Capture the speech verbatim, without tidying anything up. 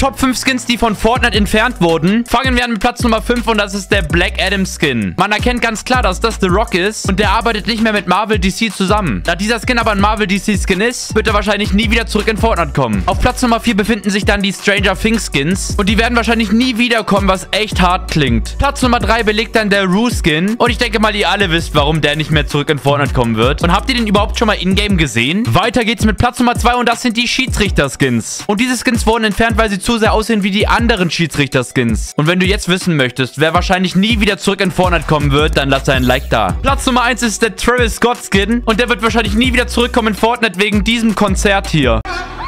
Top fünf Skins, die von Fortnite entfernt wurden. Fangen wir an mit Platz Nummer fünf und das ist der Black Adam Skin. Man erkennt ganz klar, dass das The Rock ist und der arbeitet nicht mehr mit Marvel D C zusammen. Da dieser Skin aber ein Marvel D C Skin ist, wird er wahrscheinlich nie wieder zurück in Fortnite kommen. Auf Platz Nummer vier befinden sich dann die Stranger Things Skins und die werden wahrscheinlich nie wiederkommen, was echt hart klingt. Platz Nummer drei belegt dann der Rue Skin und ich denke mal, ihr alle wisst, warum der nicht mehr zurück in Fortnite kommen wird. Und habt ihr den überhaupt schon mal in-game gesehen? Weiter geht's mit Platz Nummer zwei und das sind die Schiedsrichter-Skins. Und diese Skins wurden entfernt, weil sie zu sehr aussehen wie die anderen Schiedsrichter-Skins. Und wenn du jetzt wissen möchtest, wer wahrscheinlich nie wieder zurück in Fortnite kommen wird, dann lass ein Like da. Platz Nummer eins ist der Travis Scott Skin und der wird wahrscheinlich nie wieder zurückkommen in Fortnite wegen diesem Konzert hier.